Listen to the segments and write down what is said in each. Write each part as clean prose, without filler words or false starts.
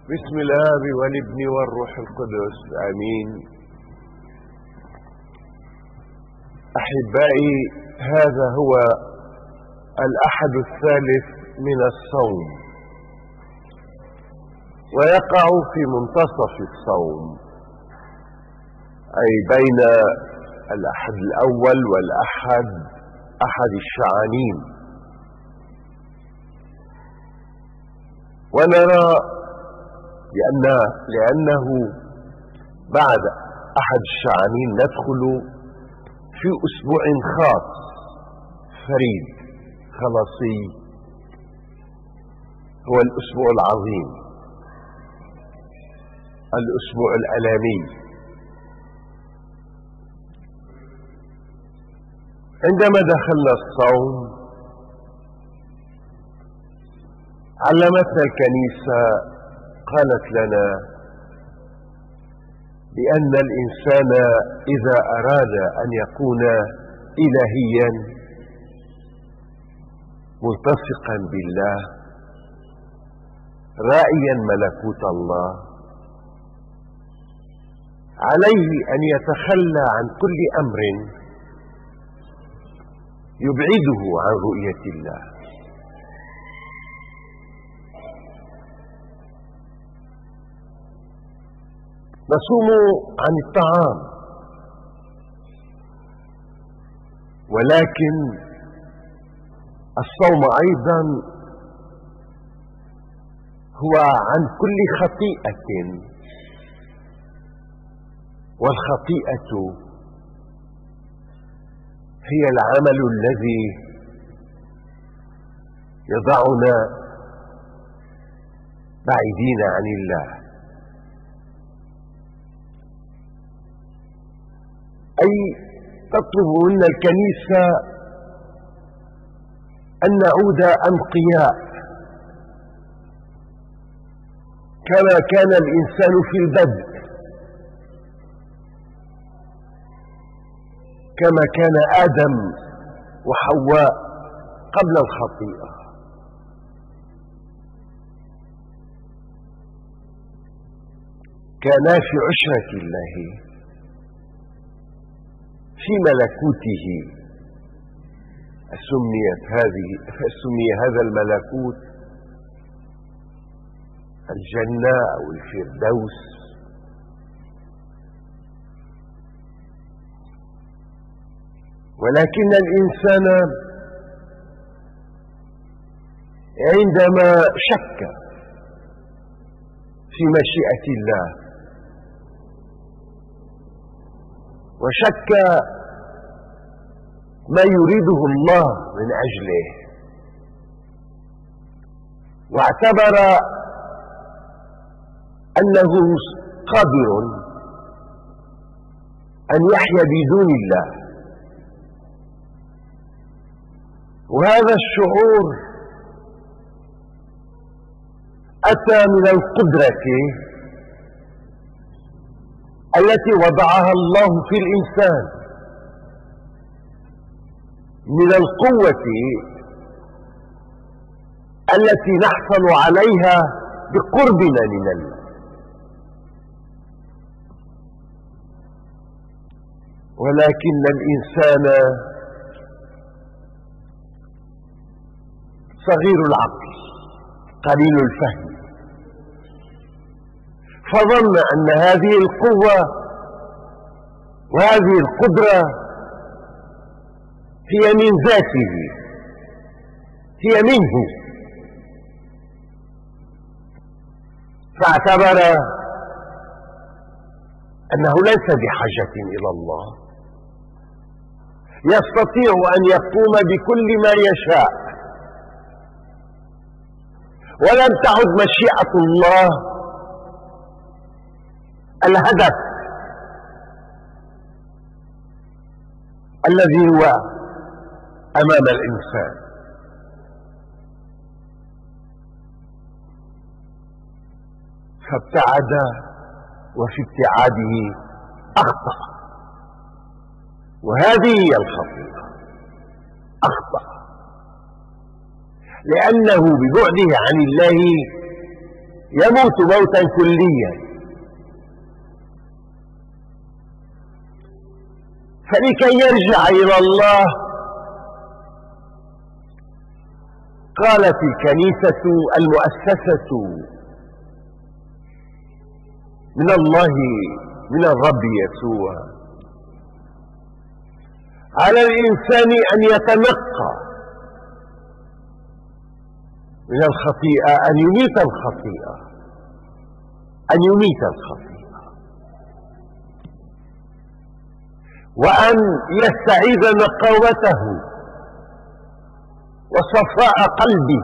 بسم الآب والابن والروح القدس آمين. أحبائي، هذا هو الأحد الثالث من الصوم، ويقع في منتصف الصوم، أي بين الأحد الأول أحد الشعانين. ونرى لأنه بعد أحد الشعانين ندخل في أسبوع خاص فريد خلاصي، هو الأسبوع العظيم، الأسبوع الألامي. عندما دخلنا الصوم علمتنا الكنيسة، قالت لنا بأن الإنسان إذا أراد أن يكون إلهيا ملتصقا بالله رائيا ملكوت الله، عليه أن يتخلى عن كل أمر يبعده عن رؤية الله. نصوم عن الطعام، ولكن الصوم أيضا هو عن كل خطيئة، والخطيئة هي العمل الذي يضعنا بعيدين عن الله، أي تطلب منا الكنيسة أن نعود أنقياء كما كان الإنسان في البدء، كما كان آدم وحواء قبل الخطيئة. كانا في عشرة الله في ملكوته. سمي هذا الملكوت الجنة أو الفردوس. ولكن الإنسان عندما شك في مشيئة الله وشك ما يريده الله من أجله، واعتبر أنه قادر أن يحيا بدون الله، وهذا الشعور أتى من القدرة التي وضعها الله في الإنسان، من القوة التي نحصل عليها بقربنا من الله. ولكن الإنسان صغير العقل قليل الفهم، فظن أن هذه القوة وهذه القدرة هي من ذاته، هي منه، فاعتبر أنه ليس بحاجة إلى الله، يستطيع أن يقوم بكل ما يشاء، ولم تعد مشيئة الله الهدف الذي هو أمام الإنسان. فابتعد، وفي ابتعاده أخطأ، وهذه هي الخطيئة، أخطأ، لأنه ببعده عن الله يموت موتا كليا. فلكي يرجع إلى الله قالت الكنيسة المؤسسة من الله من الرب يسوع على الإنسان أن يتنقى من الخطيئة، أن يميت الخطيئة، أن يميت الخطيئة، وأن يستعيد نقاوته وصفاء قلبه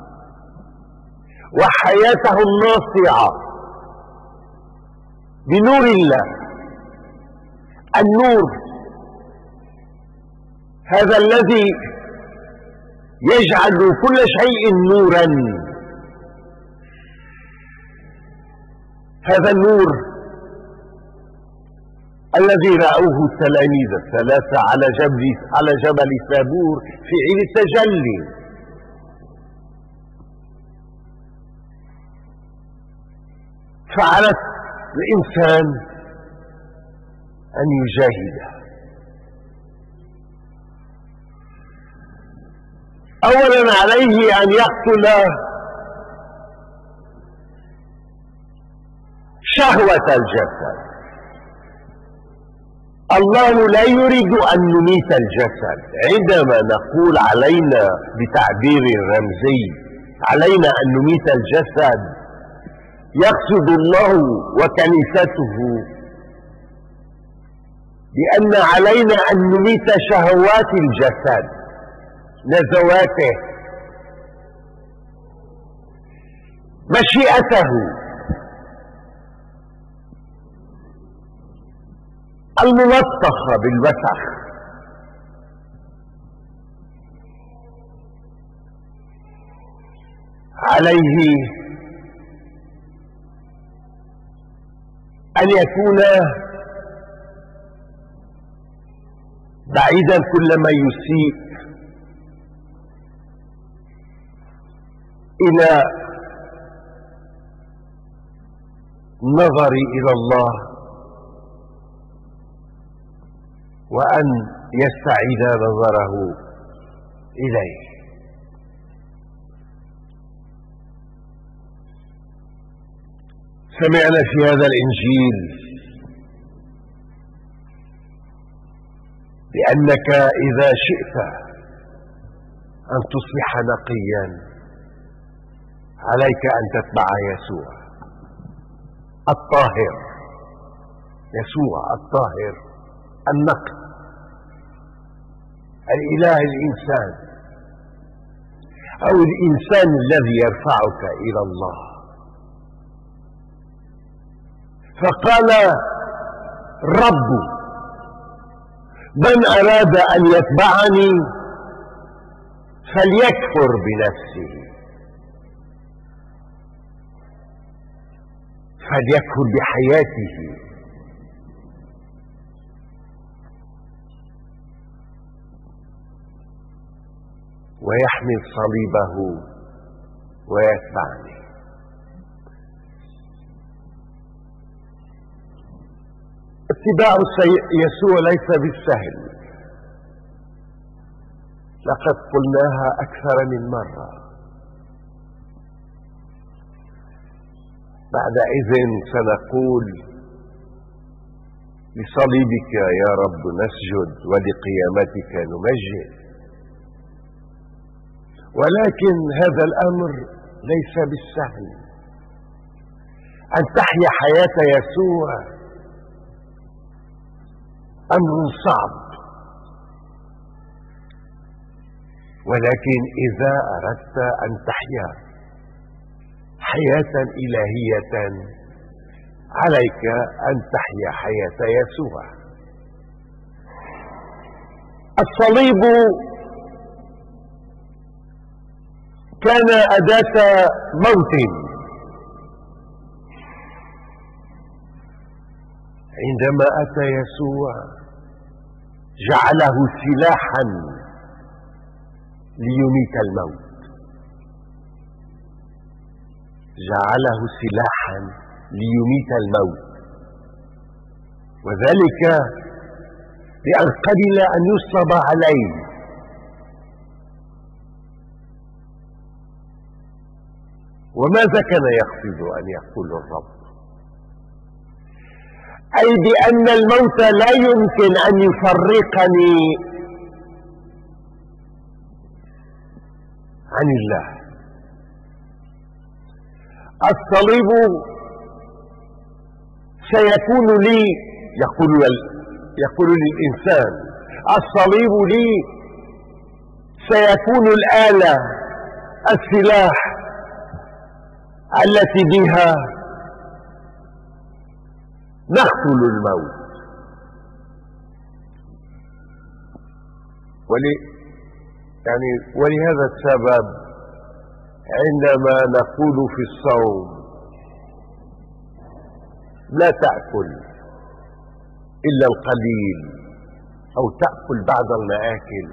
وحياته الناصعة بنور الله. النور هذا الذي يجعل كل شيء نورا، هذا النور الذي رأوه التلاميذ الثلاثة على جبل ثابور في عيد التجلي. فعلى الإنسان أن يجاهد. أولا عليه أن يقتل شهوة الجسد. الله لا يريد أن نميت الجسد. عندما نقول علينا بتعبير رمزي علينا أن نميت الجسد، يقصد الله وكنيسته بأن علينا أن نميت شهوات الجسد، نزواته، مشيئته، الملطخة بالوسخ. عليه أن يكون بعيدا كل ما يسيء إلى النظر إلى الله، وأن يستعيد نظره إليه. سمعنا في هذا الإنجيل بأنك إذا شئت أن تصبح نقيا عليك أن تتبع يسوع الطاهر، يسوع الطاهر النقي، الإله الإنسان، أو الإنسان الذي يرفعك إلى الله. فقال الرب: من أراد أن يتبعني فليكفر بنفسه، فليكفر بحياته، ويحمل صليبه ويتبعني. اتباع يسوع ليس بالسهل، لقد قلناها أكثر من مرة. بعدئذ سنقول: لصليبك يا رب نسجد ولقيامتك نمجد. ولكن هذا الأمر ليس بالسهل. أن تحيا حياة يسوع أمر صعب، ولكن إذا أردت أن تحيا حياة إلهية عليك أن تحيا حياة يسوع. الصليب كان أداة موت. عندما أتى يسوع جعله سلاحا ليميت الموت. جعله سلاحا ليميت الموت، وذلك بأن قبل أن يصلب عليه. وماذا كان يقصد أن يقول الرب؟ أي بأن الموت لا يمكن أن يفرقني عن الله. الصليب سيكون لي، يقول للإنسان، الصليب لي سيكون الآلة، السلاح التي بها نقتل الموت. ولهذا السبب عندما نقول في الصوم لا تأكل إلا القليل أو تأكل بعض المآكل،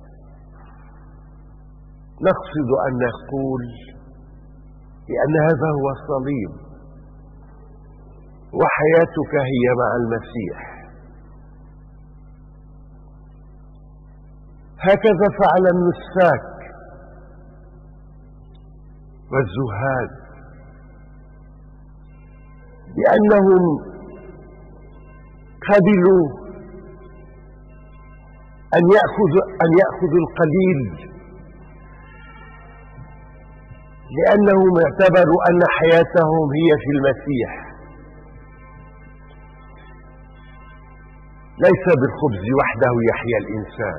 نقصد أن نقول بأن هذا هو الصليب، وحياتك هي مع المسيح. هكذا فعل النساك والزهاد، لأنهم قبلوا أن يأخذوا القليل، لأنهم اعتبروا أن حياتهم هي في المسيح، ليس بالخبز وحده يحيا الإنسان،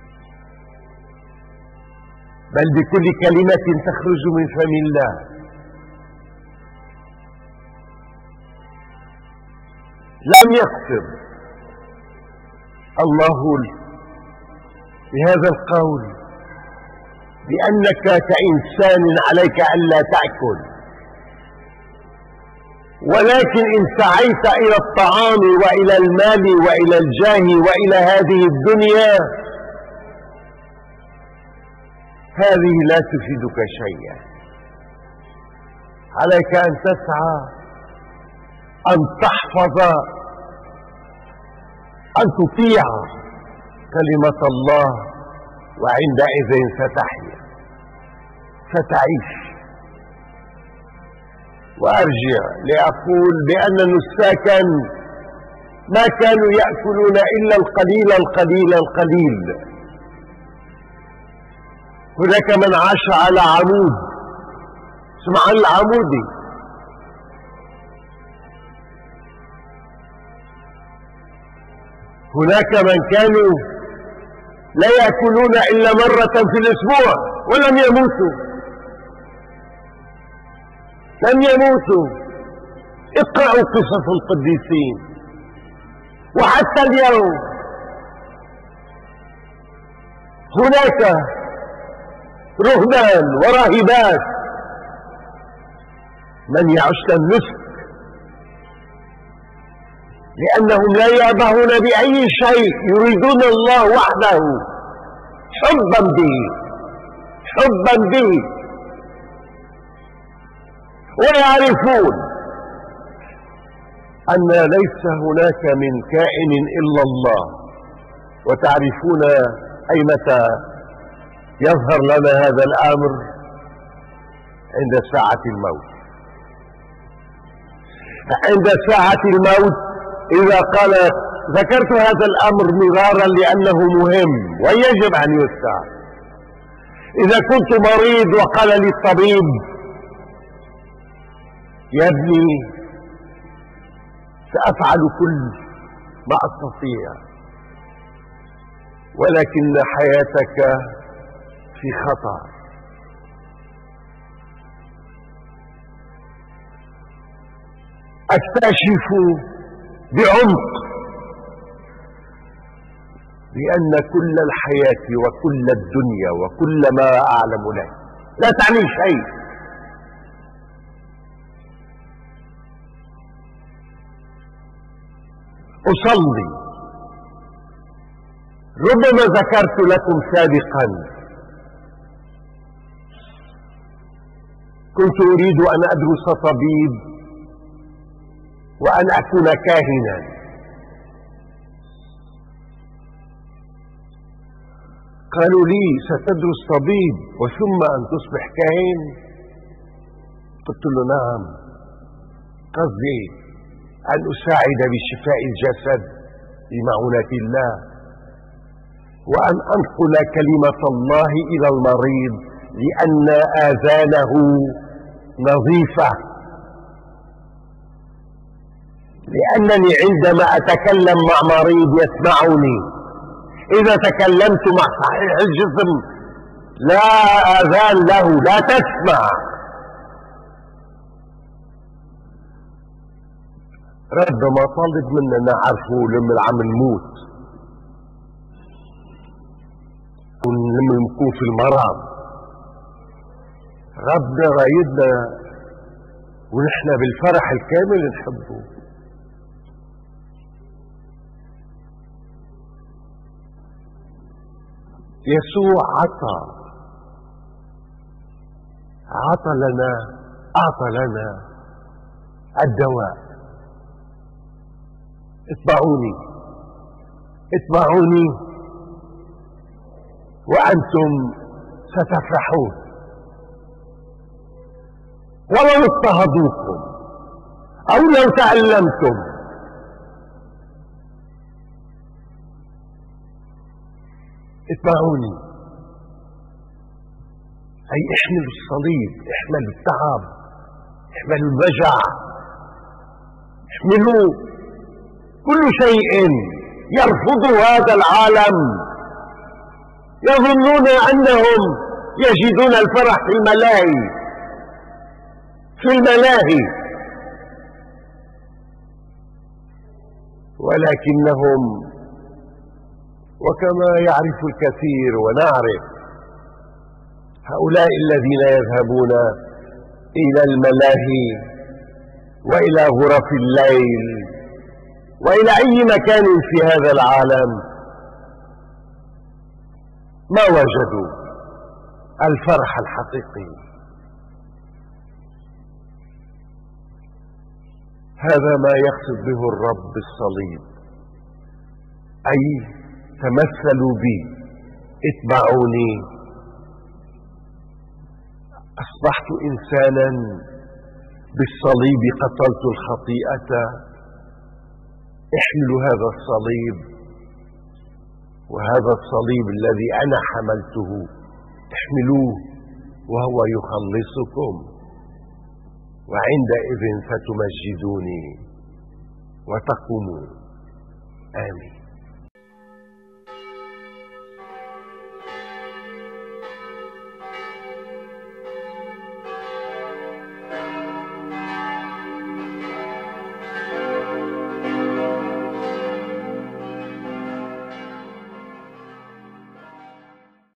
بل بكل كلمة تخرج من فم الله. لم يقصر الله بهذا القول بأنك كإنسان عليك ألا تأكل، ولكن إن سعيت إلى الطعام وإلى المال وإلى الجاه وإلى هذه الدنيا، هذه لا تفيدك شيئا. عليك أن تسعى أن تحفظ، أن تطيع كلمة الله، وعندئذ ستحيا، ستعيش. وأرجع لأقول بأن نساكا ما كانوا يأكلون إلا القليل القليل القليل. هناك من عاش على عمود، اسمع عن العمودي، هناك من كانوا لا يأكلون إلا مرة في الأسبوع ولم يموتوا، لم يموتوا. اقرأوا قصص القديسين. وحتى اليوم هناك رهبان وراهبات من يعشن النسك، لأنهم لا يأبهون بأي شيء، يريدون الله وحده حبا به، حبا به، ويعرفون أن ليس هناك من كائن إلا الله. وتعرفون أي متى يظهر لنا هذا الأمر؟ عند ساعة الموت. عند ساعة الموت، إذا قال ذكرت هذا الأمر مرارا لأنه مهم ويجب أن يسعى. إذا كنت مريض وقال لي الطبيب يا ابني سأفعل كل ما أستطيع، ولكن حياتك في خطر، أكتشف بعمق بأن كل الحياة وكل الدنيا وكل ما أعلم له لا تعني شيء. أصلي، ربما ذكرت لكم سابقا، كنت أريد أن أدرس طبيب وأن أكون كاهنا. قالوا لي ستدرس طبيب وثم أن تصبح كاهن؟ قلت له نعم، قصدي أن أساعد بشفاء الجسد بمعونة الله، وأن أنقل كلمة الله إلى المريض لأن آذانه نظيفة، لأنني عندما أتكلم مع مريض يسمعني. إذا تكلمت مع صحيح الجسم لا آذان له، لا تسمع. ربما طالب منا نعرفه لما عم نموت، لما نكون في المرض، ربنا رايدنا ونحن بالفرح الكامل نحبه. يسوع أعطى لنا الدواء. اتبعوني وأنتم ستفرحون ولو اضطهدوكم أو لو تألمتم. اتبعوني أي احملوا الصليب، احملوا التعب، احملوا الوجع، احملوا كل شيء يرفض هذا العالم. يظنون أنهم يجدون الفرح في الملاهي، ولكنهم وكما يعرف الكثير ونعرف هؤلاء الذين يذهبون إلى الملاهي وإلى غرف الليل وإلى أي مكان في هذا العالم ما وجدوا الفرح الحقيقي. هذا ما يقصد به الرب بالصليب، أي تمثلوا بي، اتبعوني. أصبحت إنسانا بالصليب، قتلت الخطيئة. احملوا هذا الصليب، وهذا الصليب الذي أنا حملته احملوه وهو يخلصكم، وعندئذ ستمجدوني وتقومون. آمين.